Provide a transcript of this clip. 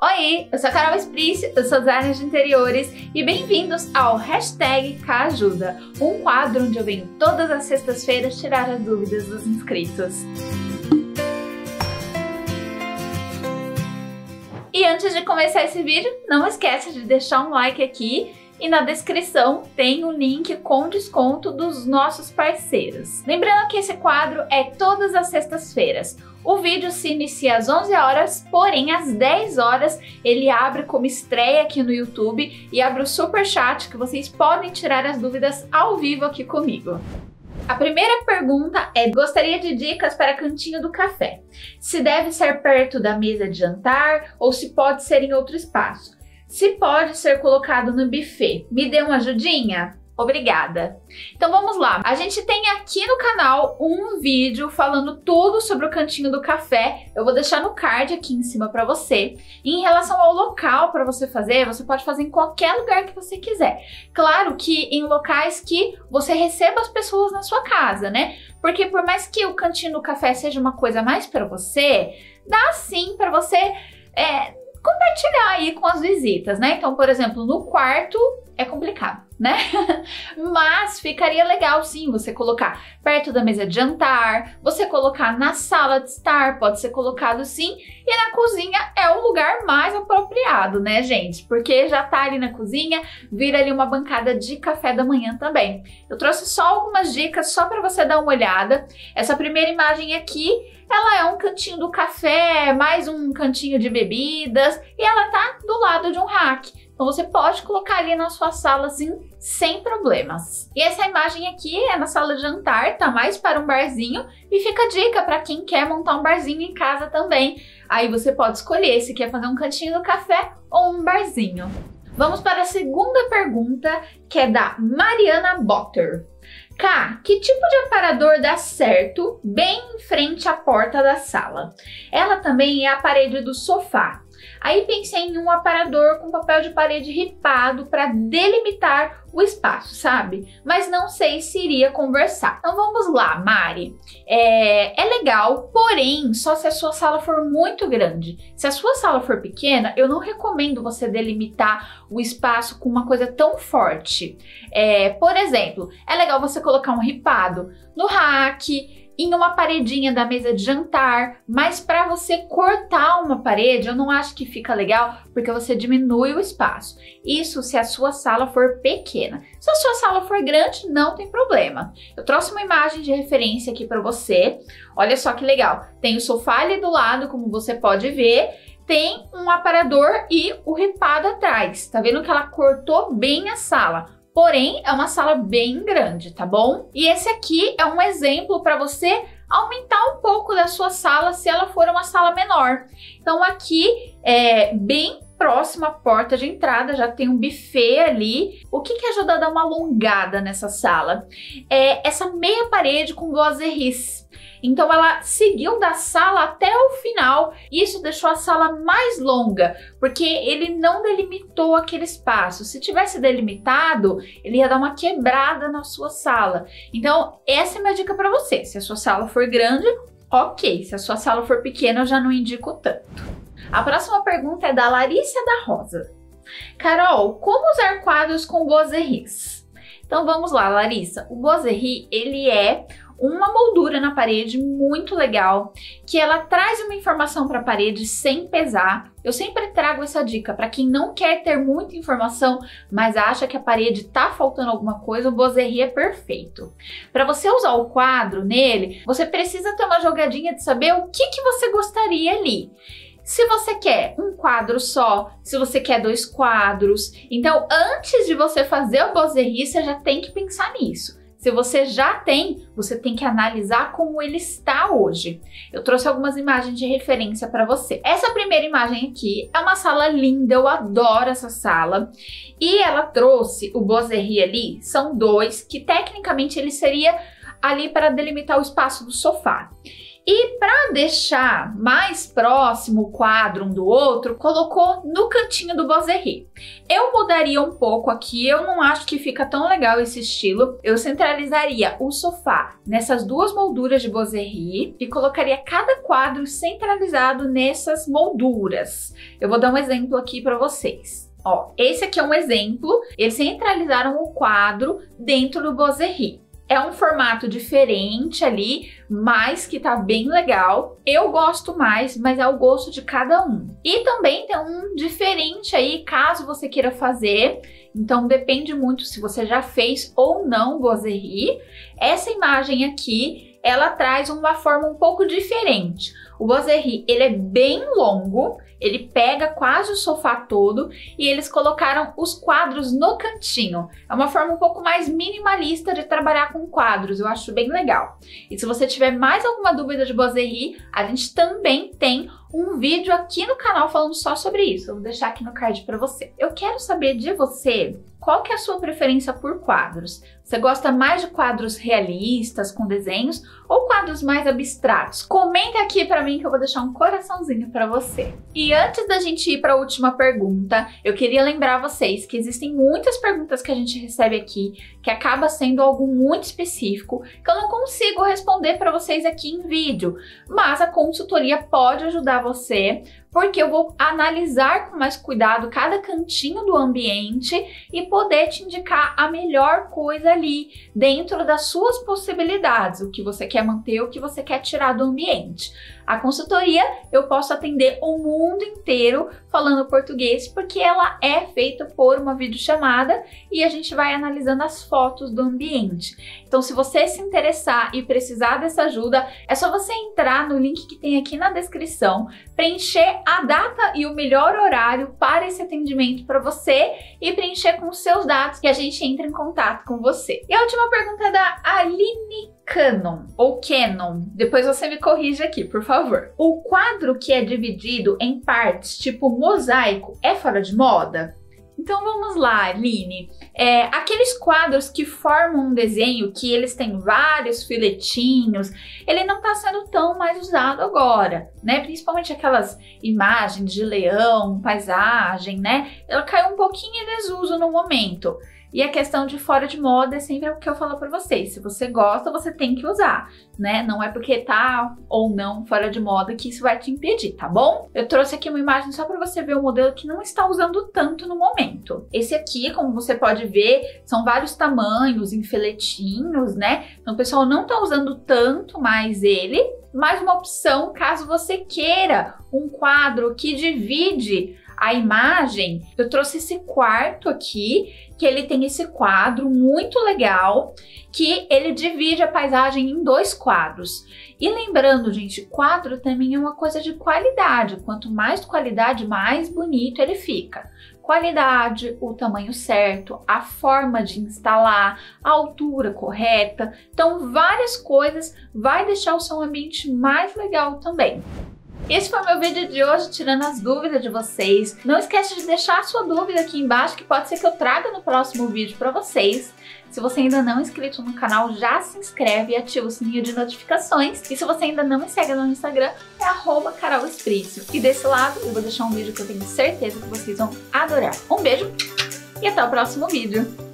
Oi, eu sou a Carol Esprice, eu sou designer de interiores e bem-vindos ao #CaAjuda, um quadro onde eu venho todas as sextas-feiras tirar as dúvidas dos inscritos. E antes de começar esse vídeo, não esqueça de deixar um like aqui e na descrição tem o link com desconto dos nossos parceiros. Lembrando que esse quadro é todas as sextas-feiras. O vídeo se inicia às 11 horas, porém às 10 horas ele abre como estreia aqui no YouTube e abre o super chat que vocês podem tirar as dúvidas ao vivo aqui comigo. A primeira pergunta é: gostaria de dicas para cantinho do café. Se deve ser perto da mesa de jantar ou se pode ser em outro espaço? Se pode ser colocado no buffet, me dê uma ajudinha? Obrigada! Então vamos lá, a gente tem aqui no canal um vídeo falando tudo sobre o cantinho do café, eu vou deixar no card aqui em cima para você. E em relação ao local para você fazer, você pode fazer em qualquer lugar que você quiser. Claro que em locais que você receba as pessoas na sua casa, né? Porque por mais que o cantinho do café seja uma coisa mais para você, dá sim para você compartilhar aí com as visitas, né? Então, por exemplo, no quarto é complicado, né? Mas ficaria legal sim você colocar perto da mesa de jantar, você colocar na sala de estar, pode ser colocado sim, e na cozinha é o lugar mais apropriado, né, gente? Porque já tá ali na cozinha, vira ali uma bancada de café da manhã também. Eu trouxe só algumas dicas só para você dar uma olhada. Essa primeira imagem aqui, ela é um cantinho do café, mais um cantinho de bebidas, e ela tá do lado de um rack. Então você pode colocar ali na sua sala assim, sem problemas. E essa imagem aqui é na sala de jantar, tá mais para um barzinho, e fica a dica para quem quer montar um barzinho em casa também. Aí você pode escolher se quer fazer um cantinho do café ou um barzinho. Vamos para a segunda pergunta, que é da Mariana Botter. Cá, que tipo de aparador dá certo bem em frente à porta da sala? Ela também é a parede do sofá. Aí pensei em um aparador com papel de parede ripado para delimitar o espaço, sabe? Mas não sei se iria conversar. Então vamos lá, Mari. É legal, porém, só se a sua sala for muito grande. Se a sua sala for pequena, eu não recomendo você delimitar o espaço com uma coisa tão forte. Por exemplo, é legal você colocar um ripado no rack, em uma paredinha da mesa de jantar, mas para você cortar uma parede, eu não acho que fica legal, porque você diminui o espaço. Isso se a sua sala for pequena. Se a sua sala for grande, não tem problema. Eu trouxe uma imagem de referência aqui para você. Olha só que legal. Tem o sofá ali do lado, como você pode ver. Tem um aparador e o ripado atrás. Tá vendo que ela cortou bem a sala? Porém, é uma sala bem grande, tá bom? E esse aqui é um exemplo para você aumentar um pouco da sua sala se ela for uma sala menor. Então aqui, bem próximo à porta de entrada, já tem um buffet ali. O que ajuda a dar uma alongada nessa sala? É essa meia parede com boiseries. Então ela seguiu da sala até o final, e isso deixou a sala mais longa, porque ele não delimitou aquele espaço. Se tivesse delimitado, ele ia dar uma quebrada na sua sala. Então essa é a minha dica para você. Se a sua sala for grande, ok. Se a sua sala for pequena, eu já não indico tanto. A próxima pergunta é da Larissa da Rosa. Carol, como usar quadros com boiseries? Então vamos lá, Larissa. O boiserie, ele é uma moldura na parede muito legal, que ela traz uma informação para a parede sem pesar. Eu sempre trago essa dica para quem não quer ter muita informação, mas acha que a parede tá faltando alguma coisa, o boiserie é perfeito. Para você usar o quadro nele, você precisa ter uma jogadinha de saber o que você gostaria ali. Se você quer um quadro só, se você quer 2 quadros, então antes de você fazer o boiserie, você já tem que pensar nisso. Se você já tem, você tem que analisar como ele está hoje. Eu trouxe algumas imagens de referência para você. Essa primeira imagem aqui é uma sala linda, eu adoro essa sala. E ela trouxe o boiserie ali, são 2, que tecnicamente ele seria ali para delimitar o espaço do sofá. E para deixar mais próximo o quadro um do outro, colocou no cantinho do Bozerie. Eu mudaria um pouco aqui, eu não acho que fica tão legal esse estilo. Eu centralizaria o sofá nessas duas molduras de Bozerie e colocaria cada quadro centralizado nessas molduras. Eu vou dar um exemplo aqui para vocês. Ó, esse aqui é um exemplo, eles centralizaram o quadro dentro do Bozerie. É um formato diferente ali, mas que tá bem legal. Eu gosto mais, mas é o gosto de cada um. E também tem um diferente aí, caso você queira fazer. Então depende muito se você já fez ou não Bozerie. Essa imagem aqui, ela traz uma forma um pouco diferente. O Bozerie, ele é bem longo, ele pega quase o sofá todo e eles colocaram os quadros no cantinho. É uma forma um pouco mais minimalista de trabalhar com quadros, eu acho bem legal. E se você tiver mais alguma dúvida de Bozerie, a gente também tem um vídeo aqui no canal falando só sobre isso. Eu vou deixar aqui no card para você. Eu quero saber de você, qual que é a sua preferência por quadros? Você gosta mais de quadros realistas, com desenhos, ou quadros mais abstratos? Comenta aqui para mim que eu vou deixar um coraçãozinho para você. E antes da gente ir para a última pergunta, eu queria lembrar vocês que existem muitas perguntas que a gente recebe aqui, que acaba sendo algo muito específico, que eu não consigo responder para vocês aqui em vídeo, mas a consultoria pode ajudar você, porque eu vou analisar com mais cuidado cada cantinho do ambiente e poder te indicar a melhor coisa ali, dentro das suas possibilidades, o que você quer manter, o que você quer tirar do ambiente. A consultoria eu posso atender o mundo inteiro falando português, porque ela é feita por uma videochamada e a gente vai analisando as fotos do ambiente. Então, se você se interessar e precisar dessa ajuda, é só você entrar no link que tem aqui na descrição, preencher a data e o melhor horário para esse atendimento para você e preencher com os seus dados que a gente entra em contato com você. E a última pergunta é da Aline Cannon, ou Canon, depois você me corrige aqui, por favor. O quadro que é dividido em partes, tipo mosaico, é fora de moda? Então vamos lá, Aline. Aqueles quadros que formam um desenho, que eles têm vários filetinhos, ele não está sendo tão mais usado agora, né? Principalmente aquelas imagens de leão, paisagem, né? Ela caiu um pouquinho em desuso no momento. E a questão de fora de moda é sempre o que eu falo pra vocês. Se você gosta, você tem que usar, né? Não é porque tá ou não fora de moda que isso vai te impedir, tá bom? Eu trouxe aqui uma imagem só pra você ver o modelo que não está usando tanto no momento. Esse aqui, como você pode ver, são vários tamanhos em filetinhos, né? Então o pessoal não tá usando tanto mais ele. Mais uma opção, caso você queira um quadro que divide a imagem, eu trouxe esse quarto aqui, que ele tem esse quadro muito legal, que ele divide a paisagem em dois quadros. E lembrando, gente, quadro também é uma coisa de qualidade. Quanto mais qualidade, mais bonito ele fica. Qualidade, o tamanho certo, a forma de instalar, a altura correta. Então, várias coisas vai deixar o seu ambiente mais legal também. Esse foi o meu vídeo de hoje, tirando as dúvidas de vocês. Não esquece de deixar a sua dúvida aqui embaixo, que pode ser que eu traga no próximo vídeo para vocês. Se você ainda não é inscrito no canal, já se inscreve e ativa o sininho de notificações. E se você ainda não me segue no Instagram, é @carolesprício. E desse lado, eu vou deixar um vídeo que eu tenho certeza que vocês vão adorar. Um beijo e até o próximo vídeo.